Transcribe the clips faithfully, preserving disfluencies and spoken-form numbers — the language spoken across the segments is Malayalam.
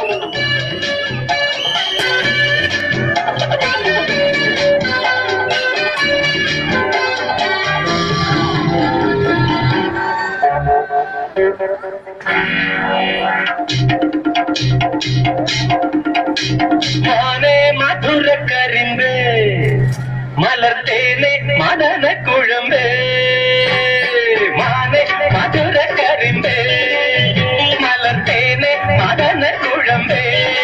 माने मधुर करिंदे मलर्तेने मदन कुळंबे माने मधुर करिंदे मलर्तेने मदन कुळंबे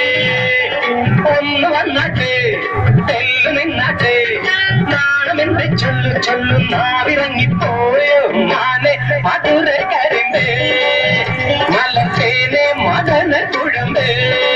ഒന്ന് വന്നാട്ടെ തെല്ലു നിന്നാട്ടെ നാണമെന്റെ ചൊല്ലു ചൊല്ലു നാവിറങ്ങിപ്പോയോ മാനെ മധുര കരിമ്പേ മലർത്തേനെ മദന കുഴമ്പേ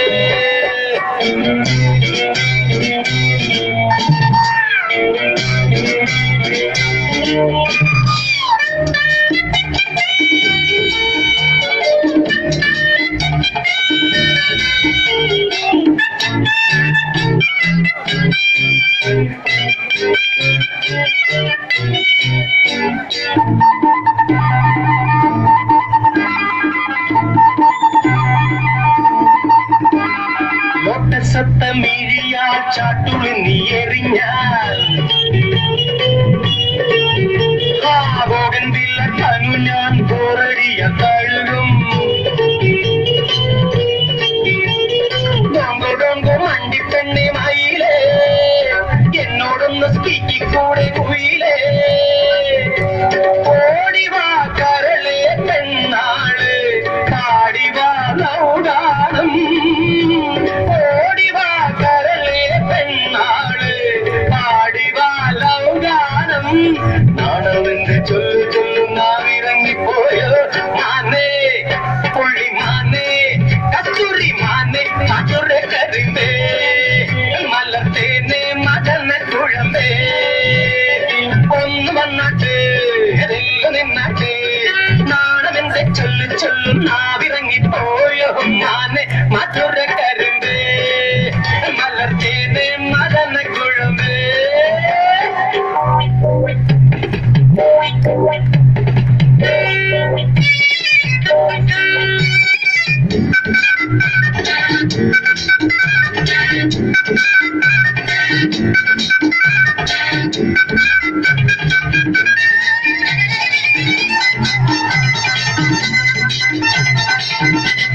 ലോട്ടസത്തമിഴിയാൽ ചാട്ടുളി നീ എറിഞ്ഞാൽ ആകോകന്തില്ല തനു ഞാൻ പോരടിയ തഴുകും ഡോങ്കോ ഡോങ്കോ മണ്ടിപ്പെണ്ണെ മയിലേ എന്നോടൊന്ന് സ്പീക്കിക്കൂടെ കുയിലേ ഓടിവാ കരളെ പെണ്ണാള് പാടിവാ ലൗഗാനം ഓടിവാ കരളെ പെണ്ണാള് പാടിവാ ലൗഗാനം നാണമെന്ന് ചൊല്ലു ചൊല്ലു നാവിറങ്ങിപ്പോയോ മാനേ പുള്ളി മാനേ കസ്തൂരി മാനേ മധുര കരിമ്പേ മലർത്തേനെ മദന കുഴമ്പേ ഒന്ന് വന്നാട്ടെ എല്ലാം നിന്നാട്ടെ നാണമെന്റെ ചൊല്ലു ചൊല്ലു നാവിറങ്ങിപ്പോയോ മാനെ മധുര കരിമ്പേ മലർത്തേനെ മദന കുഴമ്പേ Thank you.